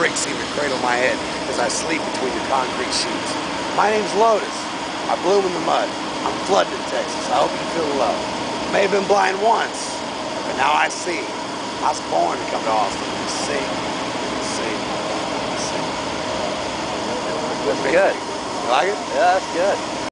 breaks seem to cradle my head as I sleep between the concrete sheets. My name's Lotus. I bloom in the mud. I'm flooding in Texas. I hope you feel the love. May have been blind once, but now I see. I was born to come to Austin and sing. That's good. You like it? Yeah, that's good.